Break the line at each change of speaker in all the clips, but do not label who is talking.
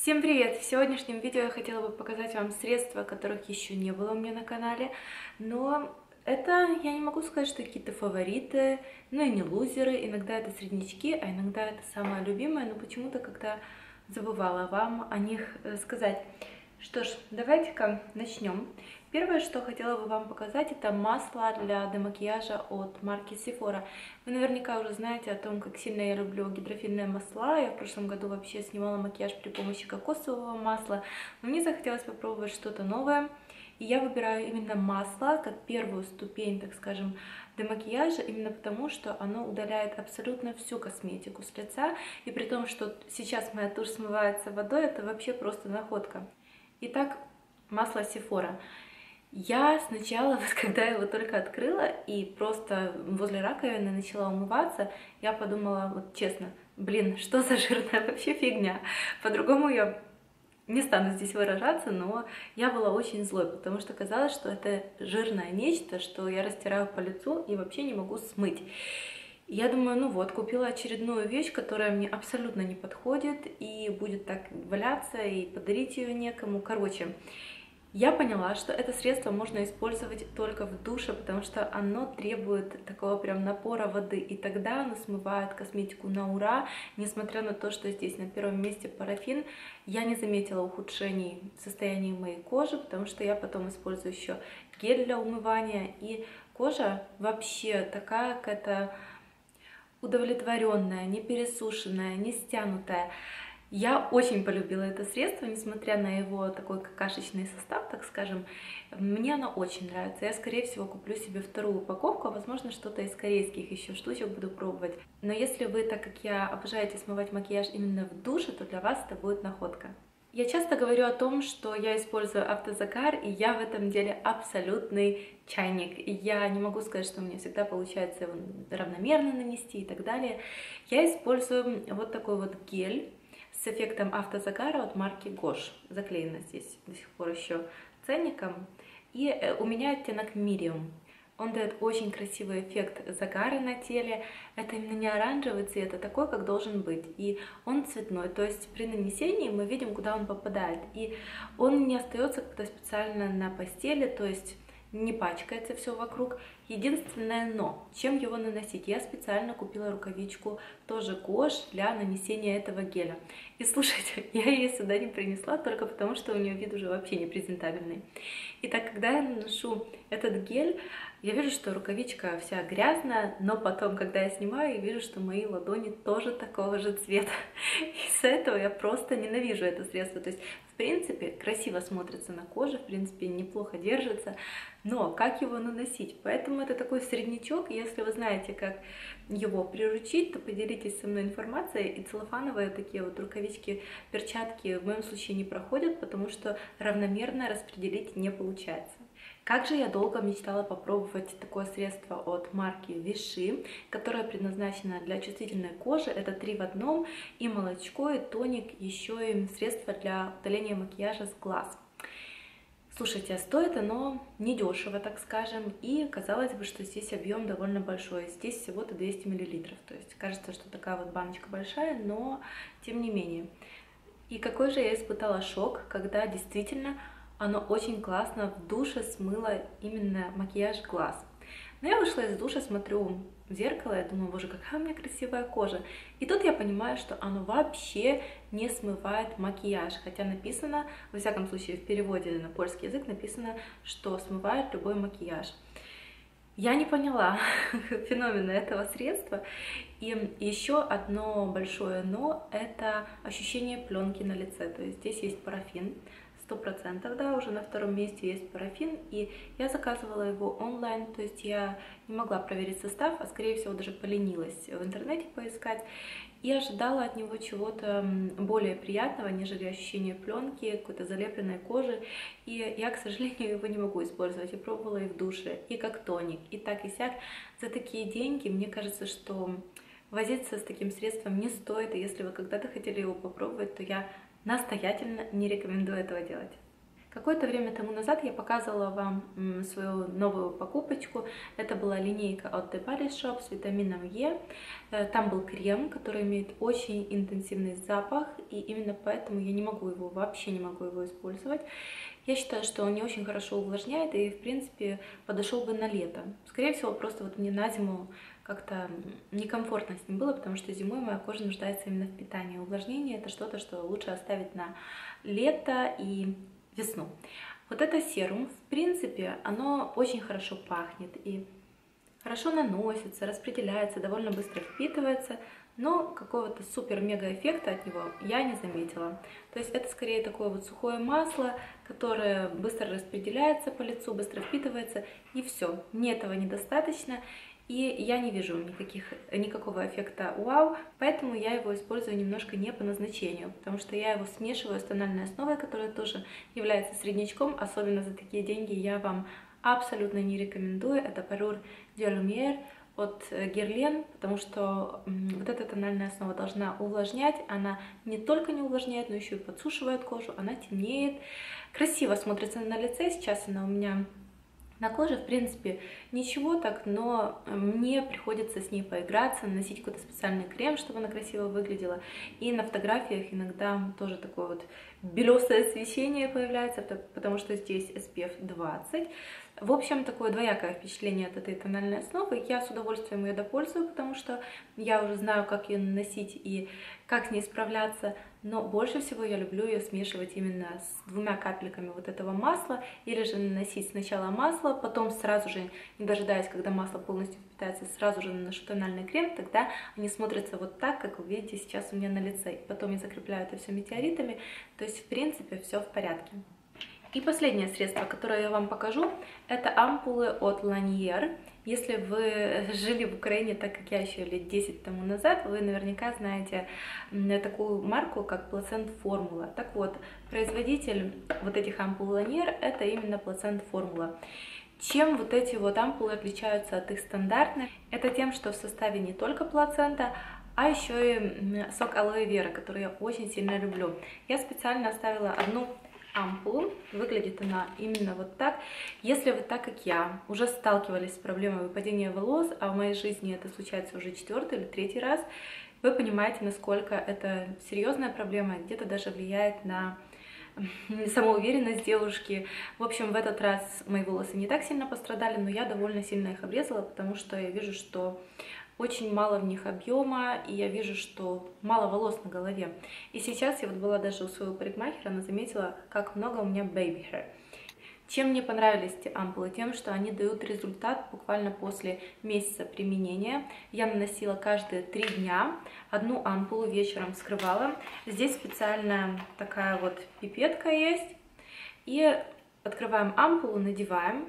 Всем привет! В сегодняшнем видео я хотела бы показать вам средства, которых еще не было у меня на канале, но это, я не могу сказать, что какие-то фавориты, но и не лузеры, иногда это среднячки, а иногда это самое любимое, но почему-то как-то забывала вам о них сказать. Что ж, давайте-ка начнем. Первое, что хотела бы вам показать, это масло для демакияжа от марки Sephora. Вы наверняка уже знаете о том, как сильно я люблю гидрофильные масла. Я в прошлом году вообще снимала макияж при помощи кокосового масла. Но мне захотелось попробовать что-то новое. И я выбираю именно масло как первую ступень, так скажем, демакияжа, именно потому, что оно удаляет абсолютно всю косметику с лица. И при том, что сейчас моя тушь смывается водой, это вообще просто находка. Итак, масло Sephora. Я сначала, вот когда его только открыла и просто возле раковины начала умываться, я подумала, вот честно, блин, что за жирная вообще фигня. По-другому я не стану здесь выражаться, но я была очень злой, потому что казалось, что это жирное нечто, что я растираю по лицу и вообще не могу смыть. Я думаю, ну вот, купила очередную вещь, которая мне абсолютно не подходит и будет так валяться, и подарить ее некому. Короче, я поняла, что это средство можно использовать только в душе, потому что оно требует такого прям напора воды, и тогда оно смывает косметику на ура. Несмотря на то, что здесь на первом месте парафин, я не заметила ухудшений в состоянии моей кожи, потому что я потом использую еще гель для умывания, и кожа вообще такая какая-то удовлетворенная, не пересушенная, не стянутая. Я очень полюбила это средство, несмотря на его такой какашечный состав, так скажем. Мне оно очень нравится. Я, скорее всего, куплю себе вторую упаковку, а возможно, что-то из корейских еще штучек буду пробовать. Но если вы, так как я, обожаете смывать макияж именно в душе, то для вас это будет находка. Я часто говорю о том, что я использую автозагар, и я в этом деле абсолютный чайник. И я не могу сказать, что у меня всегда получается его равномерно нанести и так далее. Я использую вот такой вот гель с эффектом автозагара от марки Gosh. Заклеено здесь до сих пор еще ценником. И у меня оттенок Medium. Он дает очень красивый эффект загара на теле. Это именно не оранжевый цвет, а такой, как должен быть. И он цветной, то есть при нанесении мы видим, куда он попадает. И он не остается как-то специально на постели, то есть не пачкается все вокруг. Единственное но, чем его наносить? Я специально купила рукавичку, тоже Gosh, для нанесения этого геля. И слушайте, я ее сюда не принесла только потому, что у нее вид уже вообще не презентабельный. Итак, когда я наношу этот гель, я вижу, что рукавичка вся грязная, но потом, когда я снимаю, я вижу, что мои ладони тоже такого же цвета. Из-за этого я просто ненавижу это средство. То есть, в принципе, красиво смотрится на коже, в принципе, неплохо держится, но как его наносить? Поэтому это такой среднячок. Если вы знаете, как его приручить, то поделитесь со мной информацией. И целлофановые такие вот рукавички, перчатки в моем случае не проходят, потому что равномерно распределить не получается. Как же я долго мечтала попробовать такое средство от марки Vichy, которое предназначено для чувствительной кожи. Это 3 в 1, и молочко, и тоник, еще и средство для удаления макияжа с глаз. Слушайте, стоит оно недешево, так скажем, и казалось бы, что здесь объем довольно большой. Здесь всего-то 200 мл, то есть кажется, что такая вот баночка большая, но тем не менее. И какой же я испытала шок, когда действительно оно очень классно в душе смыло именно макияж глаз. Но я вышла из душа, смотрю в зеркало, и думаю, боже, какая у меня красивая кожа. И тут я понимаю, что оно вообще не смывает макияж. Хотя написано, во всяком случае в переводе на польский язык написано, что смывает любой макияж. Я не поняла феномена этого средства. И еще одно большое но – это ощущение пленки на лице. То есть здесь есть парафин. 100%, да, уже на втором месте есть парафин, и я заказывала его онлайн, то есть я не могла проверить состав, а скорее всего даже поленилась в интернете поискать, и ожидала от него чего-то более приятного, нежели ощущение пленки, какой-то залепленной кожи, и я, к сожалению, его не могу использовать. Я пробовала и в душе, и как тоник, и так и сяк. За такие деньги, мне кажется, что возиться с таким средством не стоит, и если вы когда-то хотели его попробовать, то я настоятельно не рекомендую этого делать. Какое-то время тому назад я показывала вам свою новую покупочку. Это была линейка от The Body Shop с витамином Е. Там был крем, который имеет очень интенсивный запах, и именно поэтому я вообще не могу его использовать. Я считаю, что он не очень хорошо увлажняет и, в принципе, подошел бы на лето. Скорее всего, просто вот мне на зиму как-то некомфортно с ним было, потому что зимой моя кожа нуждается именно в питании. Увлажнение — это что-то, что лучше оставить на лето и весну. Вот это серум, в принципе, оно очень хорошо пахнет и хорошо наносится, распределяется, довольно быстро впитывается, но какого-то супер-мега эффекта от него я не заметила. То есть это скорее такое вот сухое масло, которое быстро распределяется по лицу, быстро впитывается, и все. Мне этого недостаточно, и я не вижу никакого эффекта вау, поэтому я его использую немножко не по назначению, потому что я его смешиваю с тональной основой, которая тоже является среднячком, особенно за такие деньги я вам абсолютно не рекомендую. Это Parure de Lumière от Guerlain, потому что вот эта тональная основа должна увлажнять, она не только не увлажняет, но еще и подсушивает кожу, она темнеет, красиво смотрится на лице, сейчас она у меня на коже, в принципе, ничего так, но мне приходится с ней поиграться, наносить какой-то специальный крем, чтобы она красиво выглядела. И на фотографиях иногда тоже такое вот белесое освещение появляется, потому что здесь SPF 20. В общем, такое двоякое впечатление от этой тональной основы. Я с удовольствием ее допользую, потому что я уже знаю, как ее наносить и как с ней справляться. Но больше всего я люблю ее смешивать именно с 2 капельками вот этого масла, или же наносить сначала масло, потом сразу же, не дожидаясь, когда масло полностью впитается, сразу же наношу тональный крем, тогда они смотрятся вот так, как вы видите сейчас у меня на лице. И потом я закрепляю это все метеоритами, то есть в принципе все в порядке. И последнее средство, которое я вам покажу, это ампулы от Lanier. Если вы жили в Украине, так как я еще лет 10 тому назад, вы наверняка знаете такую марку, как Placent Formula. Так вот, производитель вот этих ампул Lanier — это именно Placent Formula. Чем вот эти вот ампулы отличаются от их стандартных? Это тем, что в составе не только плацента, а еще и сок алоэ вера, который я очень сильно люблю. Я специально оставила одну ампулу, выглядит она именно вот так. Если вы, так как я, уже сталкивались с проблемой выпадения волос, а в моей жизни это случается уже 4-й или 3-й раз, вы понимаете, насколько это серьезная проблема, где-то даже влияет на самоуверенность девушки. В общем, в этот раз мои волосы не так сильно пострадали, но я довольно сильно их обрезала, потому что я вижу, что очень мало в них объема, и я вижу, что мало волос на голове. И сейчас я вот была даже у своего парикмахера, она заметила, как много у меня baby hair. Чем мне понравились эти ампулы? Тем, что они дают результат буквально после месяца применения. Я наносила каждые 3 дня, одну ампулу вечером вскрывала. Здесь специальная такая вот пипетка есть. И открываем ампулу, надеваем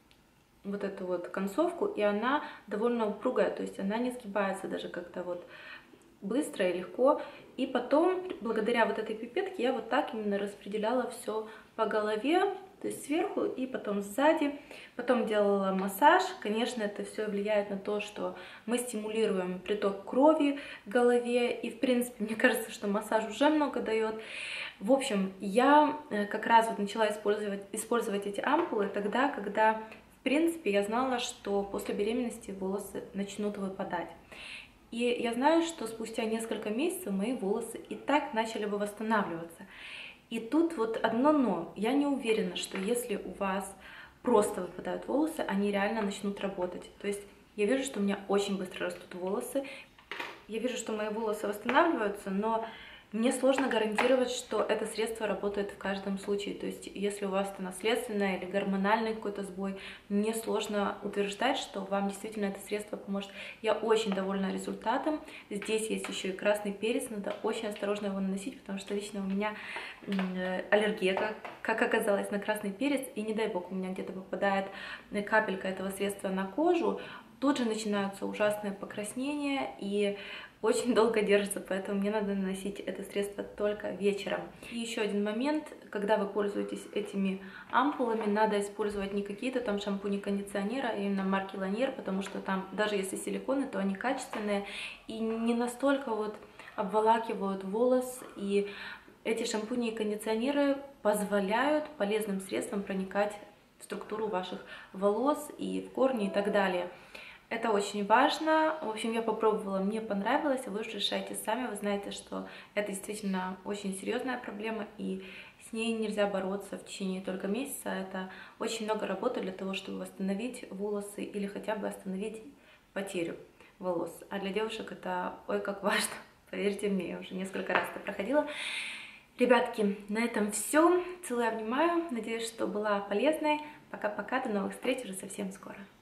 вот эту вот концовку, и она довольно упругая, то есть она не сгибается даже как-то вот быстро и легко. И потом, благодаря вот этой пипетке, я вот так именно распределяла все по голове, то есть сверху и потом сзади. Потом делала массаж. Конечно, это все влияет на то, что мы стимулируем приток крови к голове. И, в принципе, мне кажется, что массаж уже много дает. В общем, я как раз вот начала использовать эти ампулы тогда, когда, в принципе, я знала, что после беременности волосы начнут выпадать. И я знаю, что спустя несколько месяцев мои волосы и так начали бы восстанавливаться. И тут вот одно но. Я не уверена, что если у вас просто выпадают волосы, они реально начнут работать. То есть я вижу, что у меня очень быстро растут волосы. Я вижу, что мои волосы восстанавливаются, но мне сложно гарантировать, что это средство работает в каждом случае. То есть, если у вас это наследственное или гормональный какой-то сбой, мне сложно утверждать, что вам действительно это средство поможет. Я очень довольна результатом. Здесь есть еще и красный перец, надо очень осторожно его наносить, потому что лично у меня аллергия, как оказалось, на красный перец. И не дай бог, у меня где-то попадает капелька этого средства на кожу, тут же начинаются ужасные покраснения и очень долго держится, поэтому мне надо наносить это средство только вечером. И еще один момент, когда вы пользуетесь этими ампулами, надо использовать не какие-то там шампуни-кондиционеры, а именно марки Lanier, потому что там, даже если силиконы, то они качественные и не настолько вот обволакивают волос и эти шампуни и кондиционеры позволяют полезным средствам проникать в структуру ваших волос и в корни и так далее. Это очень важно. В общем, я попробовала, мне понравилось, а вы уже решайте сами. Вы знаете, что это действительно очень серьезная проблема, и с ней нельзя бороться в течение только месяца. Это очень много работы для того, чтобы восстановить волосы или хотя бы остановить потерю волос. А для девушек это ой как важно. Поверьте мне, я уже несколько раз это проходила. Ребятки, на этом все. Целую, обнимаю. Надеюсь, что была полезной. Пока-пока, до новых встреч уже совсем скоро.